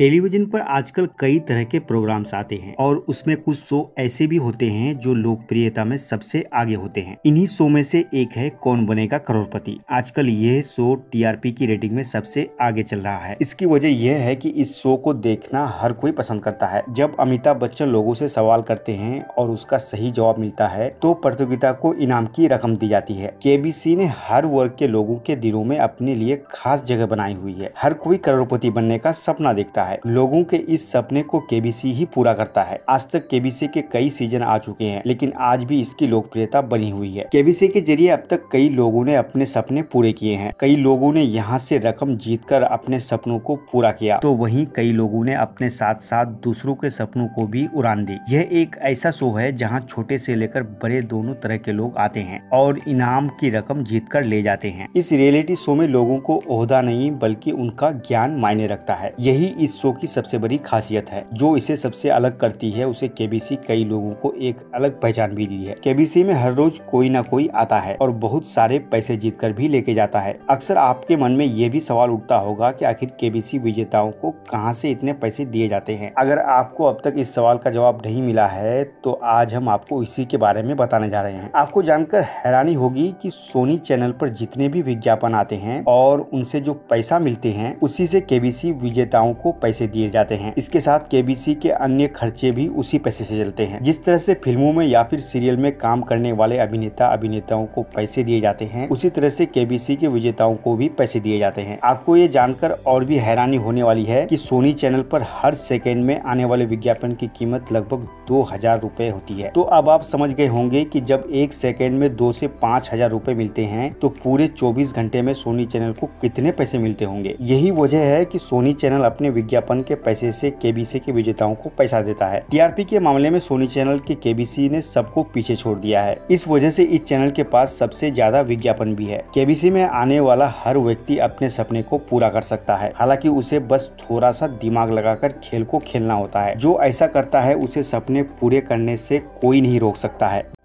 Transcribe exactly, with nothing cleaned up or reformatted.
Television पर आजकल कई तरह के प्रोग्राम्स आते हैं और उसमें कुछ शो ऐसे भी होते हैं जो लोकप्रियता में सबसे आगे होते हैं। इन्हीं शो में से एक है कौन बनेगा करोड़पति। आजकल यह शो टीआरपी की रेटिंग में सबसे आगे चल रहा है। इसकी वजह यह है कि इस शो को देखना हर कोई पसंद करता है। जब अमिताभ बच्चन लोगों से सवाल करते हैं और उसका सही जवाब मिलता है तो प्रतियोगिता को इनाम की रकम दी जाती है। केबीसी ने हर वर्ग के लोगों के दिलों में अपने लिए खास जगह बनाई हुई है। हर कोई करोड़पति बनने का सपना देखता है। लोगों के इस सपने को केबीसी ही पूरा करता है। आज तक केबीसी के कई सीजन आ चुके हैं, लेकिन आज भी इसकी लोकप्रियता बनी हुई है। केबीसी के जरिए अब तक कई लोगों ने अपने सपने पूरे किए हैं। कई लोगों ने यहाँ से रकम जीतकर अपने सपनों को पूरा किया, तो वहीं कई लोगों ने अपने साथ साथ दूसरों के सपनों को भी उड़ान दी। यह एक ऐसा शो है जहाँ छोटे से लेकर बड़े दोनों तरह के लोग आते हैं और इनाम की रकम जीत कर ले जाते हैं। इस रियलिटी शो में लोगों को ओहदा नहीं बल्कि उनका ज्ञान मायने रखता है। यही इस शो की सबसे बड़ी खासियत है। जो इसे सबसे अलग करती है उसे केबीसी कई लोगों को एक अलग पहचान भी दी है। केबीसी में हर रोज कोई ना कोई आता है और बहुत सारे पैसे जीतकर भी लेके जाता है। अक्सर आपके मन में ये भी सवाल उठता होगा कि आखिर केबीसी विजेताओं को कहां से इतने पैसे दिए जाते हैं। अगर आपको अब तक इस सवाल का जवाब नहीं मिला है तो आज हम आपको इसी के बारे में बताने जा रहे हैं। आपको जानकर हैरानी होगी कि सोनी चैनल पर जितने भी विज्ञापन आते हैं और उनसे जो पैसा मिलते हैं उसी से केबीसी विजेताओं को पैसे दिए जाते हैं। इसके साथ केबीसी के अन्य खर्चे भी उसी पैसे से चलते हैं। जिस तरह से फिल्मों में या फिर सीरियल में काम करने वाले अभिनेता अभिनेताओं को पैसे दिए जाते हैं, उसी तरह से केबीसी के विजेताओं को भी पैसे दिए जाते हैं। आपको ये जानकर और भी हैरानी होने वाली है कि सोनी चैनल पर हर सेकेंड में आने वाले विज्ञापन की कीमत लगभग दो हजार रूपए होती है। तो अब आप समझ गए होंगे कि जब एक सेकेंड में दो से पाँच हजार रूपए मिलते हैं तो पूरे चौबीस घंटे में सोनी चैनल को कितने पैसे मिलते होंगे। यही वजह है कि सोनी चैनल अपने विज्ञापन के पैसे से केबीसी के विजेताओं को पैसा देता है। टीआरपी के मामले में सोनी चैनल के केबीसी ने सबको पीछे छोड़ दिया है। इस वजह से इस चैनल के पास सबसे ज्यादा विज्ञापन भी है। केबीसी में आने वाला हर व्यक्ति अपने सपने को पूरा कर सकता है, हालांकि उसे बस थोड़ा सा दिमाग लगाकर खेल को खेलना होता है। जो ऐसा करता है उसे सपने पूरे करने से कोई नहीं रोक सकता है।